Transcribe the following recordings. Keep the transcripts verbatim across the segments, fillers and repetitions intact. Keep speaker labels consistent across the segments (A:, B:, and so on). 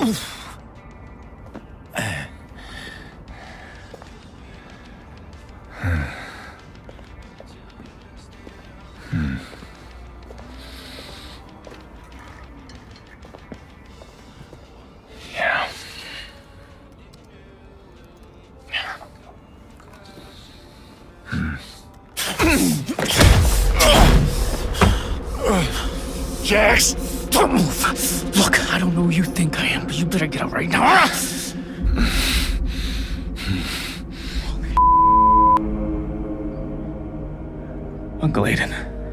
A: Hmm. Yeah. Hmm. Jax!
B: Don't move! Look, I don't know who you think I am, but you better get out right now. Uncle Aiden.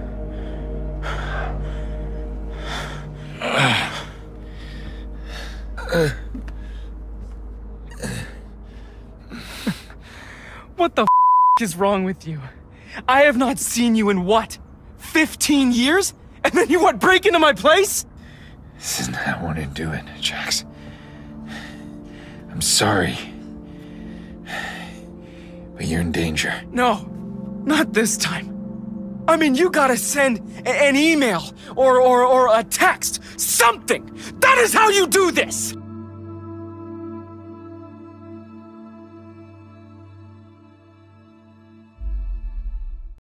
B: What the f is wrong with you? I have not seen you in what? fifteen years? And then you want to break into my place?
A: This isn't how I wanted to do it, Jax. I'm sorry. But you're in danger.
B: No, not this time. I mean, you gotta send a an email or, or, or a text. Something! That is how you do this!